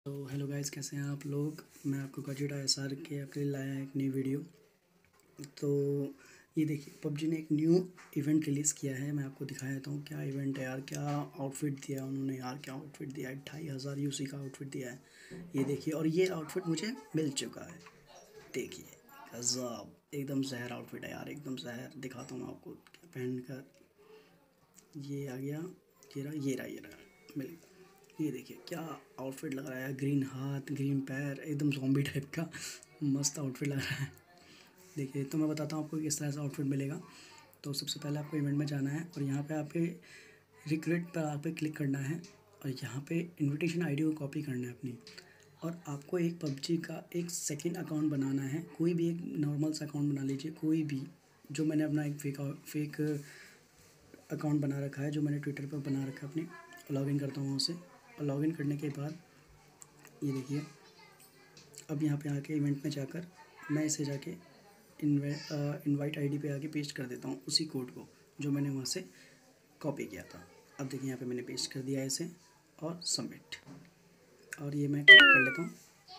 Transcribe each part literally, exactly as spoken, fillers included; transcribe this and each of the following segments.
तो hello guys, कैसे हैं आप लोग। मैं आपको गजेट एस आर के आपके लिए लाया है एक नई वीडियो। तो ये देखिए, पबजी ने एक न्यू इवेंट रिलीज़ किया है। मैं आपको दिखा देता हूँ क्या इवेंट है यार, क्या आउटफिट दिया है उन्होंने यार, क्या आउटफिट दिया है। ढाई हज़ार यूसी का आउटफिट दिया है, ये देखिए। और ये आउटफिट मुझे मिल चुका है, देखिए। गजब, एकदम जहर आउटफिट है यार, एकदम जहर। दिखाता हूँ आपको पहन कर। ये आ गया, ये रहा ये रहा ये रहा मिल। ये देखिए क्या आउटफिट लग रहा है, ग्रीन हाथ ग्रीन पैर, एकदम ज़ॉम्बी टाइप का मस्त आउटफिट लग रहा है। देखिए, तो मैं बताता हूँ आपको किस तरह से आउटफिट मिलेगा। तो सबसे पहले आपको इवेंट में जाना है और यहाँ पे आपके रिक्रूट पर आप पे क्लिक करना है और यहाँ पे इनविटेशन आईडी को कॉपी करना है अपनी। और आपको एक पबजी का एक सेकंड अकाउंट बनाना है, कोई भी एक नॉर्मल सा अकाउंट बना लीजिए, कोई भी। जो मैंने अपना एक फेक फेक अकाउंट बना रखा है, जो मैंने ट्विटर पर बना रखा है अपनी। लॉगिन करता हूँ उसे, और लॉगिन करने के बाद ये देखिए, अब यहाँ पे आके इवेंट में जाकर मैं इसे जाके इनवाइट आईडी पे आके पेस्ट कर देता हूँ उसी कोड को जो मैंने वहाँ से कॉपी किया था। अब देखिए यहाँ पे मैंने पेस्ट कर दिया है इसे, और सबमिट। और ये मैं क्लिक कर लेता हूँ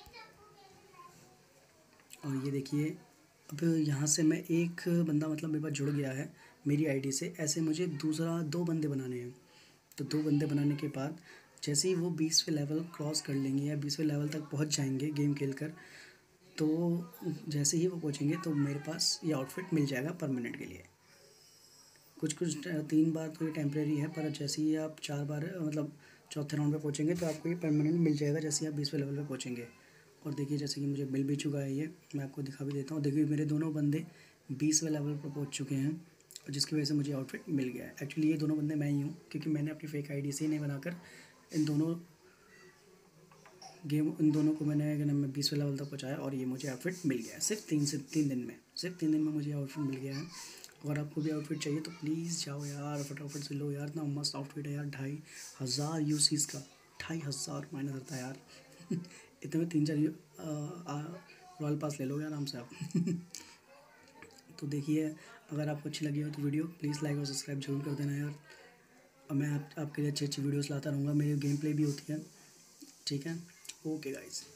और ये देखिए, अब यहाँ से मैं एक बंदा मतलब मेरे पास जुड़ गया है मेरी आईडी से। ऐसे मुझे दूसरा दो बंदे बनाने हैं। तो दो बंदे बनाने के बाद जैसे ही वो बीसवें लेवल क्रॉस कर लेंगे या बीसवें लेवल तक पहुँच जाएंगे गेम खेल कर, तो जैसे ही वो पहुँचेंगे तो मेरे पास ये आउटफिट मिल जाएगा परमानेंट के लिए। कुछ कुछ तीन बार तो ये टेम्प्रेरी है, पर जैसे ही आप चार बार मतलब चौथे राउंड पे पहुँचेंगे तो आपको ये परमानेंट मिल जाएगा जैसे ही आप बीसवें लेवल पे पहुँचेंगे। और देखिए, जैसे कि मुझे मिल भी चुका है ये, मैं आपको दिखा भी देता हूँ। देखिए, मेरे दोनों बंदे बीसवें लेवल पर पहुँच चुके हैं, और जिसकी वजह से मुझे आउटफिट मिल गया है। एक्चुअली ये दोनों बंदे मैं ही हूँ, क्योंकि मैंने अपनी फेक आईडी से ही नहीं बनाकर इन दोनों गेम इन दोनों को मैंने क्या नाम है बीसवें लेवल तक पहुँचाया, और ये मुझे आउटफिट मिल गया है सिर्फ तीन से तीन दिन में सिर्फ तीन दिन में मुझे आउटफिट मिल गया है। अगर आपको भी आउटफिट चाहिए तो प्लीज़ जाओ यार, फटाफट से लो यार। इतना मस्त आउटफिट है यार, ढाई हज़ार यूसीज़ का, ढाई हज़ार मायने करता है यार। इतने में तीन चार रॉयल पास ले लोगे आराम से आप। तो देखिए, अगर आपको अच्छी लगी हो तो वीडियो प्लीज़ लाइक और सब्सक्राइब जरूर कर देना यार। और मैं आप, आपके लिए अच्छी अच्छी वीडियोस लाता रहूँगा, मेरी गेम प्ले भी होती है, ठीक है। Okay guys.